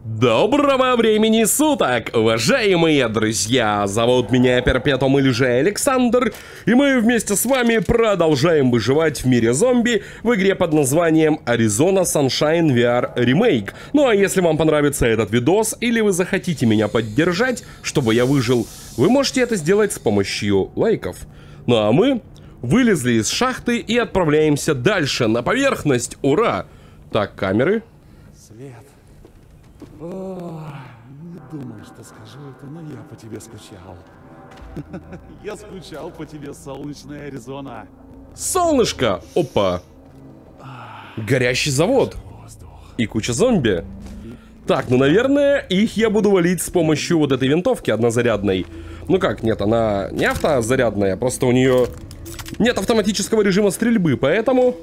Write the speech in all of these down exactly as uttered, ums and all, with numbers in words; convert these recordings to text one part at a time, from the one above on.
Доброго времени суток, уважаемые друзья! Зовут меня Перпетум или же Александр, и мы вместе с вами продолжаем выживать в мире зомби в игре под названием Arizona Sunshine ви ар Remake. Ну а если вам понравится этот видос, или вы захотите меня поддержать, чтобы я выжил, вы можете это сделать с помощью лайков. Ну а мы вылезли из шахты и отправляемся дальше, на поверхность, ура! Так, камеры. Свет. О, не думал, что скажу это, но я по тебе скучал. Я скучал по тебе, солнечная Аризона. Солнышко! Опа! Горящий завод. И куча зомби. Так, ну, наверное, их я буду валить с помощью вот этой винтовки однозарядной. Ну как, нет, она не автозарядная, просто у нее нет автоматического режима стрельбы, поэтому...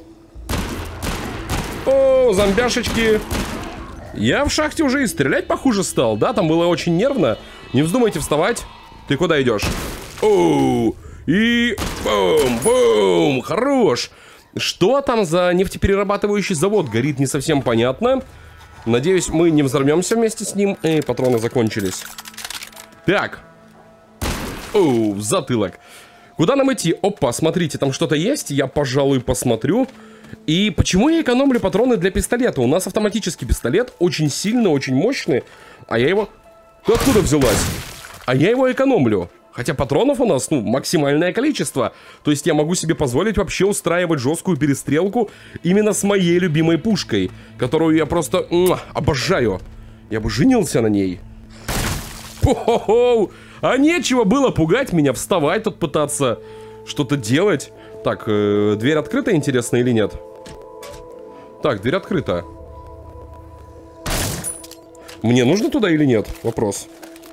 О, зомбяшечки! Я в шахте уже и стрелять похуже стал, да? Там было очень нервно. Не вздумайте вставать. Ты куда идешь? Оу! И... Бум! Бум! Хорош! Что там за нефтеперерабатывающий завод горит, не совсем понятно. Надеюсь, мы не взорвемся вместе с ним. Эй, патроны закончились. Так. Оу, в затылок. Куда нам идти? Опа, смотрите, там что-то есть. Я, пожалуй, посмотрю. И почему я экономлю патроны для пистолета? У нас автоматический пистолет, очень сильный, очень мощный. А я его... Ты откуда взялась? А я его экономлю. Хотя патронов у нас, ну, максимальное количество. То есть я могу себе позволить вообще устраивать жесткую перестрелку именно с моей любимой пушкой, которую я просто муа, обожаю. Я бы женился на ней. Хо-хо-хо! А нечего было пугать меня, вставать тут пытаться что-то делать. Так, э, дверь открыта, интересно, или нет? Так, дверь открыта. Мне нужно туда или нет? Вопрос.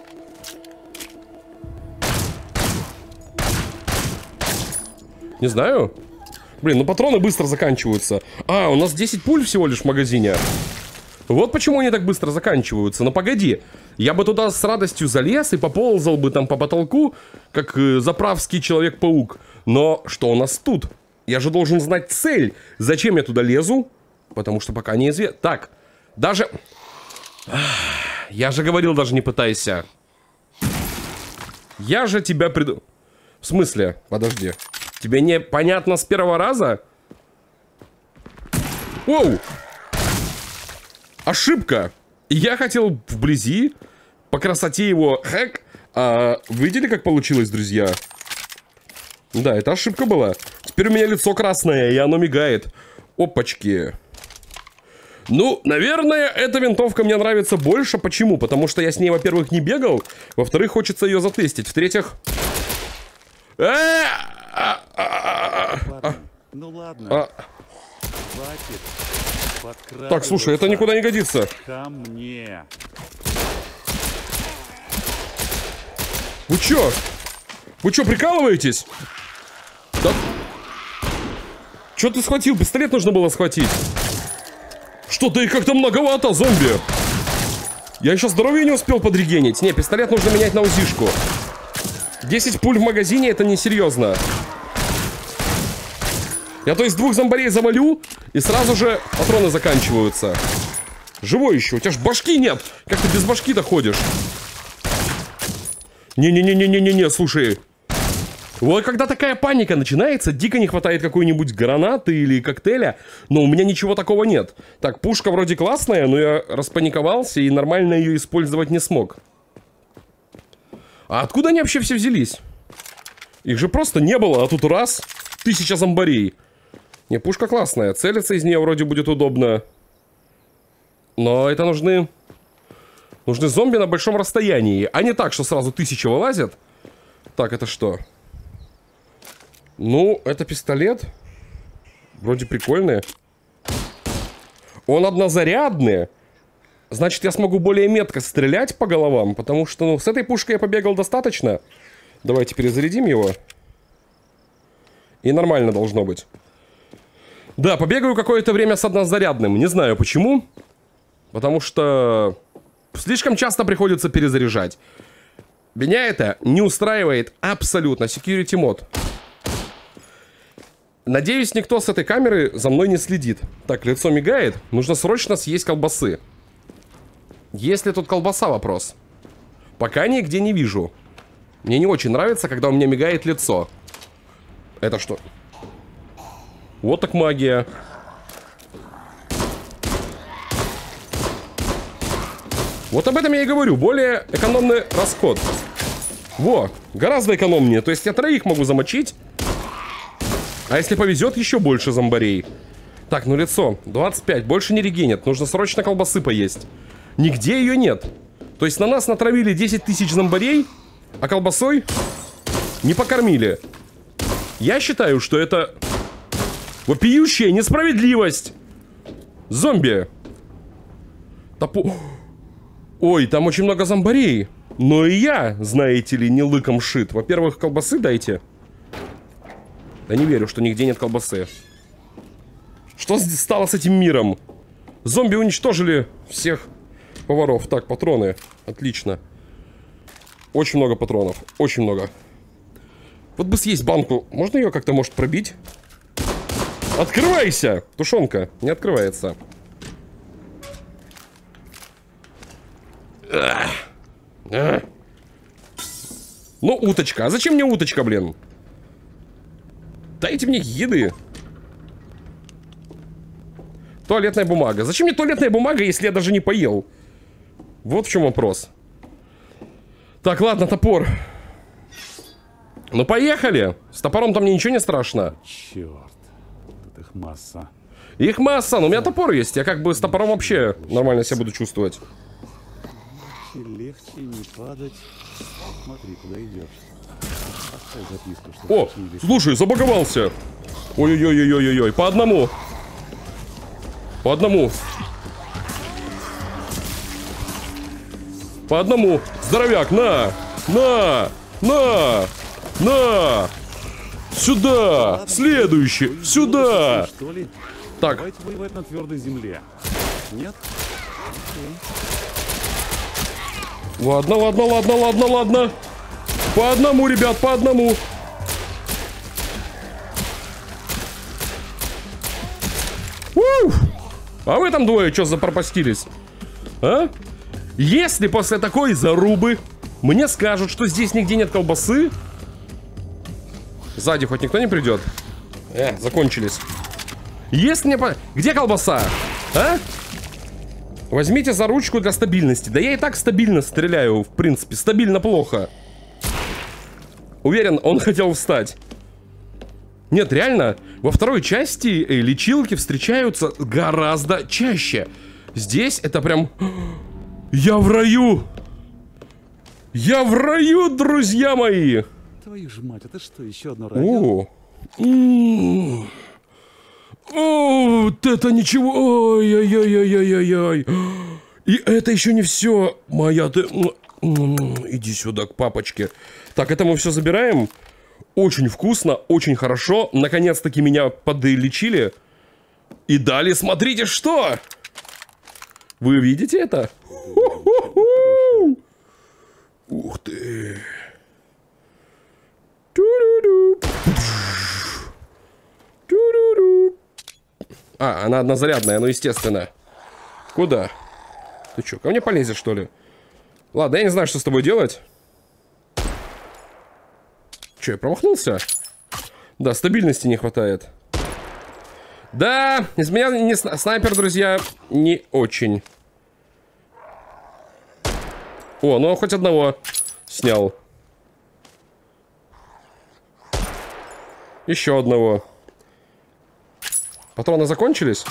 Не знаю. Блин, ну патроны быстро заканчиваются. А, у нас десять пуль всего лишь в магазине. Вот почему они так быстро заканчиваются. Но погоди, я бы туда с радостью залез и поползал бы там по потолку, как э, заправский Человек-паук. Но что у нас тут? Я же должен знать цель. Зачем я туда лезу? Потому что пока неизвестно. Так, даже... Я же говорил, даже не пытайся. Я же тебя приду... В смысле? Подожди. Тебе не понятно с первого раза? Оу! Ошибка. Я хотел вблизи, по красоте его хэк. А видели, как получилось, друзья? Да, это ошибка была. Теперь у меня лицо красное, и оно мигает. Опачки. Ну, наверное, эта винтовка мне нравится больше. Почему? Потому что я с ней, во-первых, не бегал. Во-вторых, хочется ее затестить. В-третьих... Ну ладно. Так, слушай, это никуда не годится. Ко мне. Вы чё? Вы чё, прикалываетесь? Да... Чё ты схватил? Пистолет нужно было схватить. Что-то их как-то многовато, зомби. Я еще здоровье не успел подрегенить. Не, пистолет нужно менять на узишку. десять пуль в магазине — это несерьезно. Я то есть двух зомбарей завалю, и сразу же патроны заканчиваются. Живой еще. У тебя ж башки нет. Как ты без башки-то ходишь? Не-не-не-не-не-не, слушай. Вот когда такая паника начинается, дико не хватает какой-нибудь гранаты или коктейля, но у меня ничего такого нет. Так, пушка вроде классная, но я распаниковался и нормально ее использовать не смог. А откуда они вообще все взялись? Их же просто не было, а тут раз, тысяча зомбарей. Не, пушка классная, целиться из нее вроде будет удобно. Но это нужны... Нужны зомби на большом расстоянии, а не так, что сразу тысяча вылазят. Так, это что? Ну, это пистолет. Вроде прикольный. Он однозарядный. Значит, я смогу более метко стрелять по головам, потому что, ну, с этой пушкой я побегал достаточно. Давайте перезарядим его. И нормально должно быть. Да, побегаю какое-то время с однозарядным. Не знаю почему. Потому что слишком часто приходится перезаряжать. Меня это не устраивает абсолютно. Security мод. Надеюсь, никто с этой камеры за мной не следит. Так, лицо мигает. Нужно срочно съесть колбасы. Есть ли тут колбаса, вопрос? Пока нигде не вижу. Мне не очень нравится, когда у меня мигает лицо. Это что? Вот так магия. Вот об этом я и говорю. Более экономный расход. Во, гораздо экономнее. То есть я троих могу замочить. А если повезет, еще больше зомбарей. Так, ну лицо. двадцать пять. Больше не регенит. Нужно срочно колбасы поесть. Нигде ее нет. То есть на нас натравили десять тысяч зомбарей, а колбасой не покормили. Я считаю, что это вопиющая несправедливость. Зомби. Топу... Ой, там очень много зомбарей. Но и я, знаете ли, не лыком шит. Во-первых, колбасы дайте. Да не верю, что нигде нет колбасы. Что стало с этим миром? Зомби уничтожили всех поваров. Так, патроны. Отлично. Очень много патронов. Очень много. Вот бы съесть банку. Можно ее как-то, может, пробить? Открывайся! Тушенка. Не открывается. Ах. А. Ну, уточка. А зачем мне уточка, блин? Дайте мне еды. Туалетная бумага. Зачем мне туалетная бумага, если я даже не поел? Вот в чем вопрос. Так, ладно, топор. Ну, поехали. С топором там мне ничего не страшно. Черт. Тут их масса. Их масса, но у меня топор есть. Я как бы с топором вообще нормально себя буду чувствовать. Легче не падать. Смотри, куда идешь. Записку, О, слушай, забаговался. Ой-ой-ой-ой-ой-ой. По одному. По одному. По одному. Здоровяк, на! На! На! На! Сюда! Ладно, следующий! Вы сюда! Что ли? Так. Давайте воевать на твердой земле. Нет? Ладно, ладно, ладно, ладно, ладно. По одному, ребят, по одному. Уф! А вы там двое что запропастились? А? Если после такой зарубы мне скажут, что здесь нигде нет колбасы, сзади хоть никто не придет? Э, закончились. Если мне по... Где колбаса? А? Возьмите за ручку для стабильности. Да я и так стабильно стреляю, в принципе. Стабильно плохо. Уверен, он хотел встать. Нет, реально, во второй части лечилки встречаются гораздо чаще. Здесь это прям... Я в раю! Я в раю, друзья мои! Твою ж мать, это что, еще одно радио? О, О, вот это ничего! Ой-ой-ой-ой-ой-ой! И это еще не все! Моя ты... Иди сюда, к папочке. Так, это мы все забираем. Очень вкусно, очень хорошо. Наконец-таки меня подлечили. И дали, смотрите, что! Вы видите это? Ух ты! А, она однозарядная, ну естественно. Куда? Ты что, ко мне полезешь, что ли? Ладно, я не знаю, что с тобой делать. Че, я промахнулся? Да, стабильности не хватает. Да, из меня не сна снайпер, друзья, не очень. О, ну хоть одного снял. Еще одного. Патроны закончились?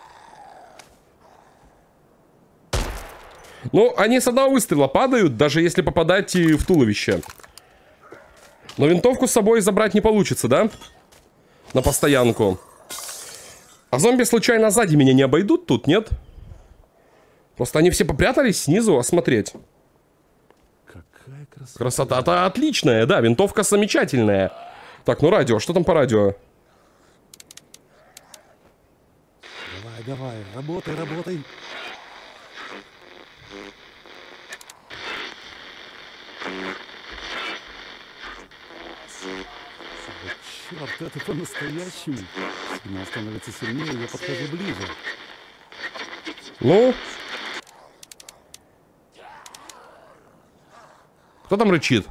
Ну, они с одного выстрела падают, даже если попадать и в туловище. Но винтовку с собой забрать не получится, да? На постоянку. А зомби случайно сзади меня не обойдут тут, нет? Просто они все попрятались снизу осмотреть. Какая красота. Красота-то отличная, да, винтовка замечательная. Так, ну радио, что там по радио? Давай, давай, работай, работай. Черт, это по-настоящему. Сигнал становится сильнее, я подхожу ближе. Ну? Кто там рычит?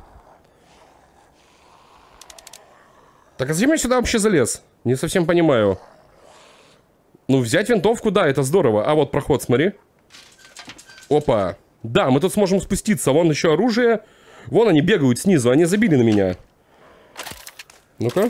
Так, а зачем я сюда вообще залез? Не совсем понимаю. Ну, взять винтовку, да, это здорово. А вот проход, смотри. Опа. Да, мы тут сможем спуститься. Вон еще оружие. Вон они бегают снизу. Они забили на меня. Ну-ка.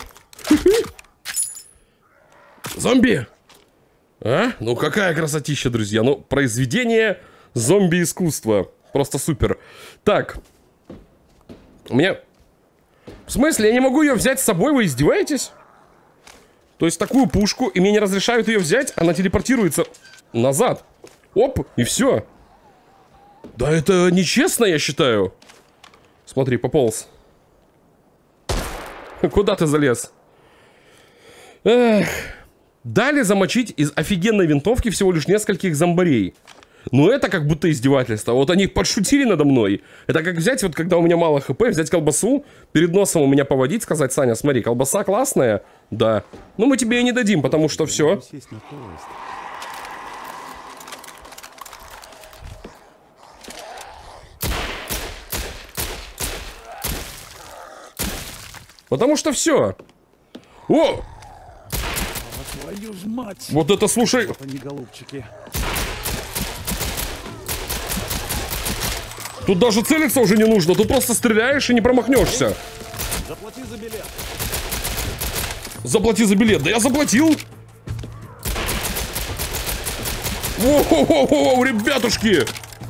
Зомби! А? Ну, какая красотища, друзья. Ну, произведение зомби-искусства. Просто супер. Так. У меня... В смысле, я не могу ее взять с собой? Вы издеваетесь? То есть такую пушку, и мне не разрешают ее взять, она телепортируется назад. Оп, и все. Да это нечестно, я считаю. Смотри, пополз. Куда ты залез? Эх. Дали замочить из офигенной винтовки всего лишь нескольких зомбарей. Ну это как будто издевательство. Вот они подшутили надо мной. Это как взять, вот когда у меня мало хп, взять колбасу, перед носом у меня поводить, сказать: Саня, смотри, колбаса классная. Да. Ну мы тебе и не дадим, потому что все. Потому что все. О! Твою ж мать! Вот это, слушай. Вот они, голубчики. Тут даже целиться уже не нужно. Тут просто стреляешь и не промахнешься. Заплати за билет. Заплати за билет. Да я заплатил. Воу-воу-воу, ребятушки.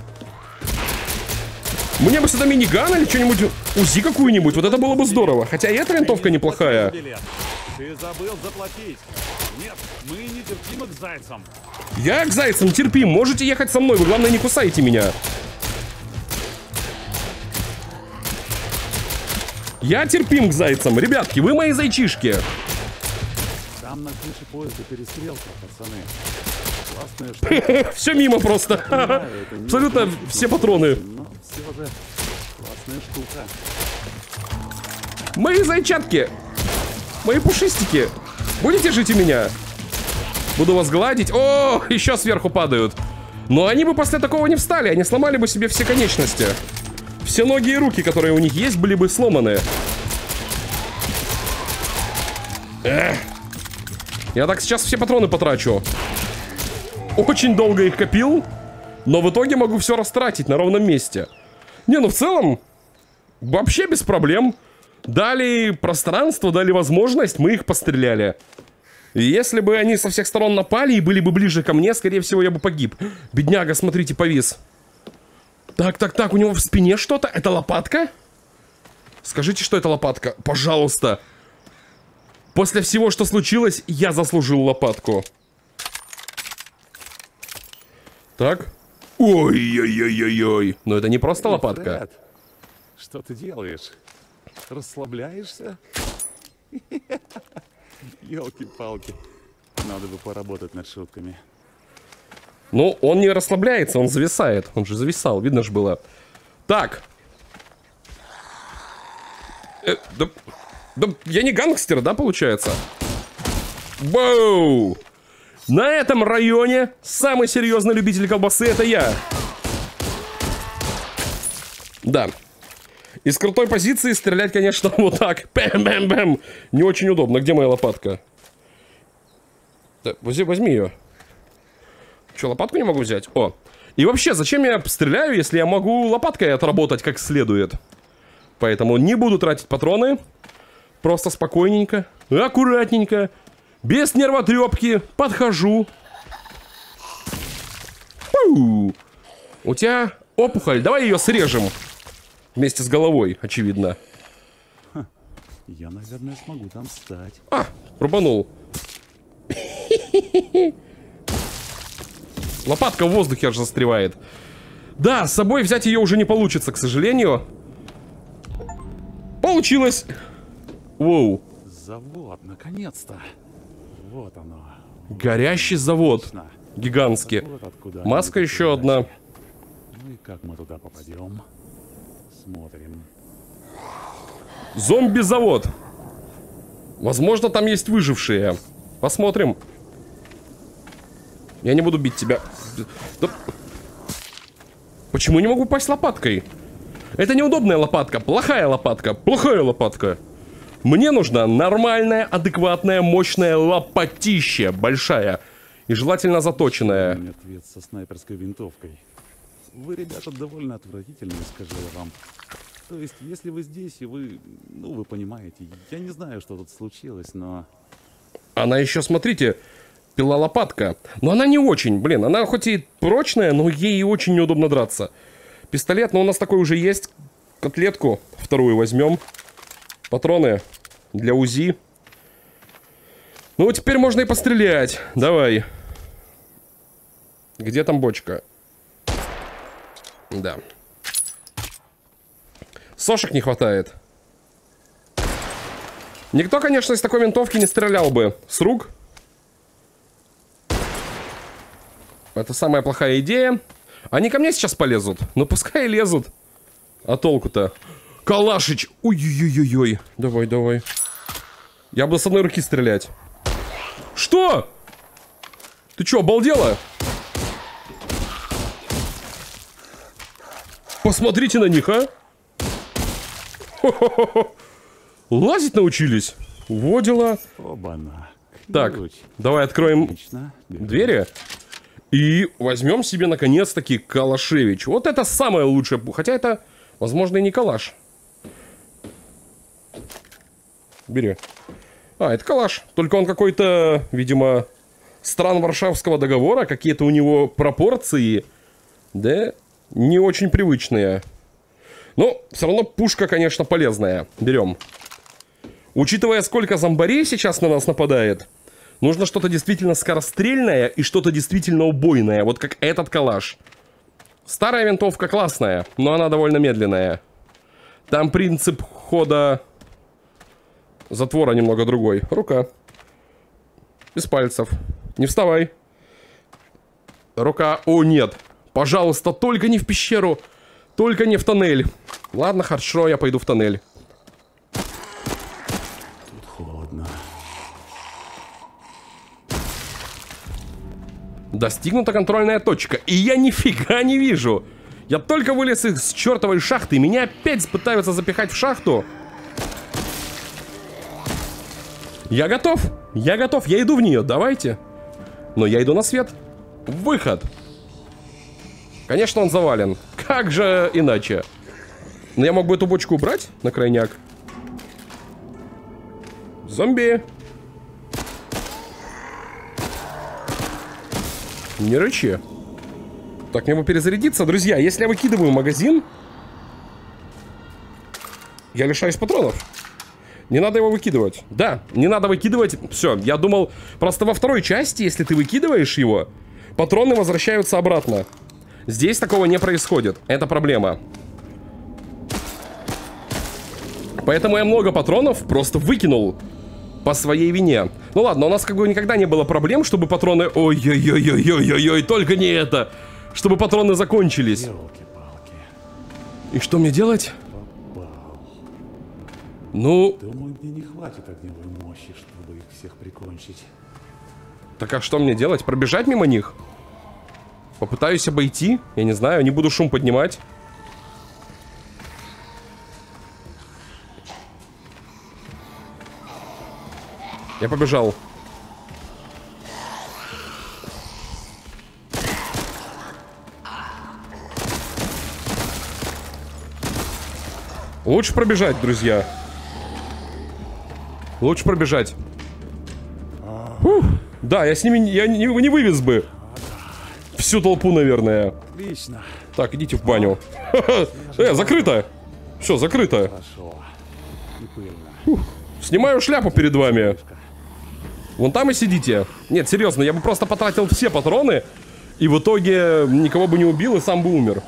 Мне бы сюда миниган или что-нибудь, УЗИ какую-нибудь. Вот это было бы здорово. Хотя и эта винтовка неплохая. Ты забыл заплатить. Нет, мы не терпимы к зайцам. Я к зайцам терпим. Можете ехать со мной. Вы, главное, не кусайте меня. Я терпим к зайцам. Ребятки, вы мои зайчишки. Там на крыше поезда перестрелка, пацаны. Классная штука. Все мимо просто. Абсолютно все патроны. Но все же классная штука. Мои зайчатки. Мои пушистики. Будете жить у меня? Буду вас гладить. О, еще сверху падают. Но они бы после такого не встали. Они сломали бы себе все конечности. Все ноги и руки, которые у них есть, были бы сломаны. Эх. Я так сейчас все патроны потрачу. Очень долго их копил, но в итоге могу все растратить на ровном месте. Не, ну в целом, вообще без проблем. Дали пространство, дали возможность, мы их постреляли. И если бы они со всех сторон напали и были бы ближе ко мне, скорее всего, я бы погиб. Бедняга, смотрите, повис. Так, так, так, у него в спине что-то. Это лопатка? Скажите, что это лопатка. Пожалуйста. После всего, что случилось, я заслужил лопатку. Так. Ой-ой-ой-ой-ой. Но это не просто лопатка. Фред, что ты делаешь? Расслабляешься? Ёлки-палки. Надо бы поработать над шутками. Ну, он не расслабляется, он зависает. Он же зависал, видно же было. Так. Э, да, да, я не гангстер, да, получается? Боу! На этом районе самый серьезный любитель колбасы — это я. Да. Из крутой позиции стрелять, конечно, вот так. Бэм-бэм-бэм. Не очень удобно. Где моя лопатка? Да, возьми, возьми ее. Что, лопатку не могу взять? О. И вообще, зачем я стреляю, если я могу лопаткой отработать как следует? Поэтому не буду тратить патроны. Просто спокойненько, аккуратненько, без нервотрепки подхожу. Пу! У тебя опухоль, давай ее срежем. Вместе с головой, очевидно. Ха, я, наверное, смогу там встать. А, рубанул. Лопатка в воздухе аж застревает. Да, с собой взять ее уже не получится, к сожалению. Получилось. Воу. Завод, наконец-то. Вот оно. Горящий завод. Точно. Гигантский. Вот откуда Маска они еще одна. Ну и как мы туда попадем? Смотрим. Зомби-завод. Возможно, там есть выжившие. Посмотрим. Я не буду бить тебя. Да. Почему не могу пасть лопаткой? Это неудобная лопатка, плохая лопатка, плохая лопатка. Мне нужна нормальная, адекватная, мощная лопатища, большая. И желательно заточенная. Мертвец со снайперской винтовкой. Вы, ребята, довольно отвратительные, скажу я вам. То есть, если вы здесь и вы, ну, вы понимаете, я не знаю, что тут случилось, но... Она еще, смотрите, пила-лопатка. Но она не очень, блин, она хоть и прочная, но ей очень неудобно драться. Пистолет, но у нас такой уже есть. Котлетку вторую возьмем. Патроны для УЗИ. Ну, теперь можно и пострелять. Давай. Где там бочка? Да. Сошек не хватает. Никто, конечно, из такой винтовки не стрелял бы с рук. Это самая плохая идея. Они ко мне сейчас полезут. Ну, пускай лезут. А толку-то? Калашич! Ой-ой-ой-ой. Давай, давай. Я буду с одной руки стрелять. Что? Ты чё, обалдела? Посмотрите на них, а? Хо-хо-хо. Лазить научились? Во дела. Оба-на. Так, давай откроем Отлично. двери. И возьмем себе, наконец-таки, Калашевич. Вот это самое лучшее. Хотя это, возможно, и не калаш. Бери. А, это калаш. Только он какой-то, видимо, стран Варшавского договора. Какие-то у него пропорции. Да, не очень привычные. Но все равно пушка, конечно, полезная. Берем. Учитывая, сколько зомбарей сейчас на нас нападает, нужно что-то действительно скорострельное и что-то действительно убойное. Вот как этот калаш. Старая винтовка классная, но она довольно медленная. Там принцип хода затвора немного другой. Рука. Без пальцев. Не вставай. Рука. О, нет. Пожалуйста, только не в пещеру. Только не в тоннель. Ладно, хорошо, я пойду в тоннель. Тут холодно. Достигнута контрольная точка. И я нифига не вижу. Я только вылез из чертовой шахты. Меня опять пытаются запихать в шахту. Я готов. Я готов. Я иду в нее. Давайте. Но я иду на свет. Выход. Конечно, он завален. Как же иначе? Но я мог бы эту бочку убрать на крайняк. Зомби. Не рычи. Так, мне бы перезарядиться. Друзья, если я выкидываю магазин, я лишаюсь патронов. Не надо его выкидывать. Да, не надо выкидывать. Все, я думал, просто во второй части, если ты выкидываешь его, патроны возвращаются обратно. Здесь такого не происходит. Это проблема. Поэтому я много патронов просто выкинул по своей вине. Ну ладно, у нас как бы никогда не было проблем, чтобы патроны... Ой-ой-ой-ой-ой-ой, только не это! Чтобы патроны закончились. Ёлки-палки. И что мне делать? Попал. Ну... Думаю, мне не хватит огневой мощи, чтобы их всех прикончить. Так а что мне делать? Пробежать мимо них? Попытаюсь обойти? Я не знаю, не буду шум поднимать. Я побежал. Лучше пробежать, друзья. Лучше пробежать. Фух. Да, я с ними я не, не вывез бы всю толпу, наверное. Отлично. Так, идите в баню. Э, закрыто. Все, закрыто. Хорошо. И пыльно. Фух. Снимаю шляпу перед вами. Вон там и сидите. Нет, серьезно, я бы просто потратил все патроны и в итоге никого бы не убил и сам бы умер.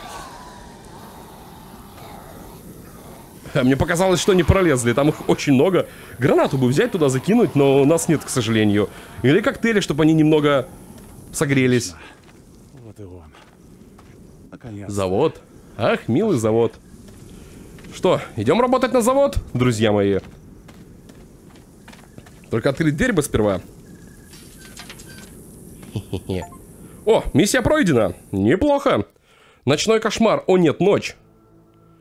Мне показалось, что не пролезли. Там их очень много. Гранату бы взять туда, закинуть, но у нас нет, к сожалению. Или коктейли, чтобы они немного согрелись. Вот и он. Наконец. Завод. Ах, милый завод. Что, идем работать на завод, друзья мои? Только открыть дверь бы сперва. О, миссия пройдена. Неплохо. Ночной кошмар. О нет, ночь.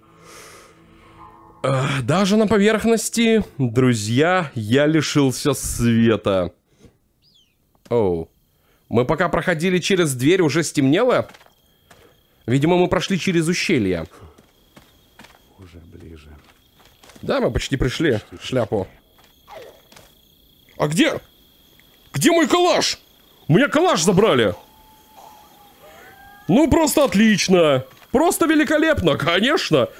Эх, даже на поверхности, друзья, я лишился света. Оу. Мы пока проходили через дверь, уже стемнело. Видимо, мы прошли через ущелье. Уже ближе. Да, мы почти пришли. Шляпу. А где? Где мой калаш? У меня калаш забрали. Ну, просто отлично. Просто великолепно, конечно.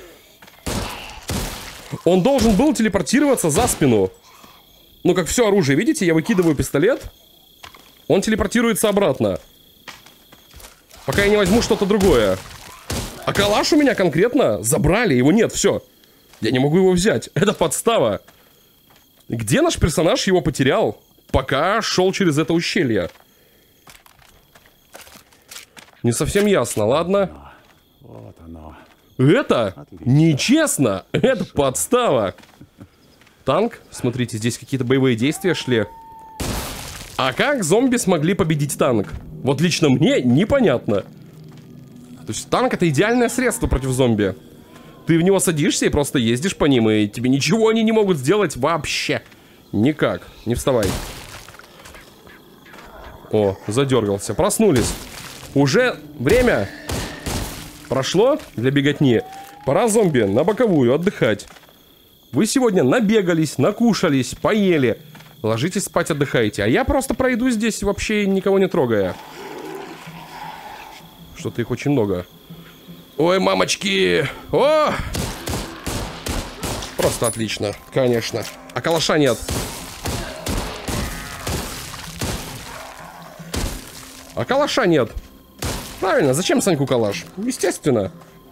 Он должен был телепортироваться за спину. Ну, как все оружие, видите? Я выкидываю пистолет. Он телепортируется обратно. Пока я не возьму что-то другое. А калаш у меня конкретно забрали. Его нет, все. Я не могу его взять. Это подстава. Где наш персонаж его потерял? Пока шел через это ущелье. Не совсем ясно, ладно. Вот оно. Это Отлично. нечестно. Это подстава. Танк. Смотрите, здесь какие-то боевые действия шли. А как зомби смогли победить танк? Вот лично мне непонятно. То есть танк — это идеальное средство против зомби. Ты в него садишься и просто ездишь по ним, и тебе ничего они не могут сделать вообще. Никак. Не вставай. О, задергался. Проснулись. Уже время прошло для беготни. Пора зомби на боковую отдыхать. Вы сегодня набегались, накушались, поели. Ложитесь спать, отдыхайте. А я просто пройду здесь, вообще никого не трогая. Что-то их очень много. Ой, мамочки! О! Просто отлично, конечно. А калаша нет. А калаша нет. Правильно, зачем Саньку калаш? Естественно.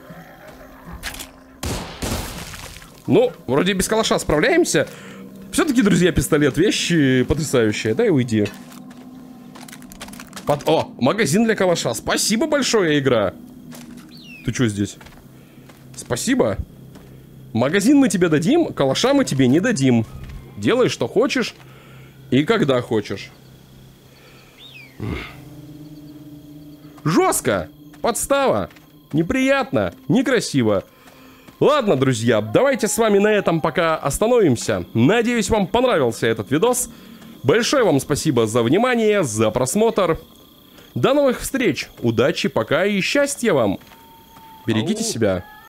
Ну, вроде без калаша справляемся. Все-таки, друзья, пистолет — вещь потрясающая. Дай уйди. Под... О, магазин для калаша. Спасибо большое, игра. Ты что здесь? Спасибо. Магазин мы тебе дадим, калаша мы тебе не дадим. Делай, что хочешь и когда хочешь. Жестко. Подстава. Неприятно. Некрасиво. Ладно, друзья, давайте с вами на этом пока остановимся. Надеюсь, вам понравился этот видос. Большое вам спасибо за внимание, за просмотр. До новых встреч. Удачи, пока и счастья вам. Берегите себя.